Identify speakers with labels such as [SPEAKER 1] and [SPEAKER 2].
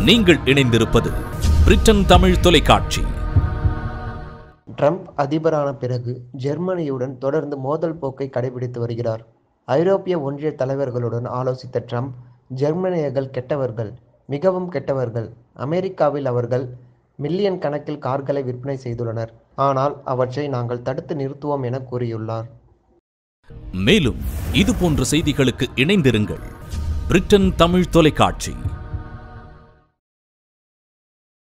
[SPEAKER 1] நீங்கள் இணைந்திருப்பது பிரிட்டன் தமிழ் தொலைக்காட்சி.
[SPEAKER 2] ட்ரம்ப் அதிபரான பிறகு ஜெர்மனியுடன் தொடர்ந்து மோதல் போக்கை கடைபிடித்து வருகிறார். ஐரோப்பிய ஒன்றிய தலைவர்களுடன் ஆலோசித்த ட்ரம்ப், ஜெர்மனியர்கள் கெட்டவர்கள், மிகவும் கெட்டவர்கள், அமெரிக்காவில் அவர்கள் மில்லியன் கணக்கில் கார்களை விற்பனை செய்துள்ளனர், ஆனால் அவற்றை நாங்கள் தடுத்து நிறுத்துவோம் என கூறியுள்ளார்.
[SPEAKER 1] மேலும் இது போன்ற செய்திகளுக்கு இணைந்திருங்கள். பிரிட்டன் தமிழ் தொலைக்காட்சி.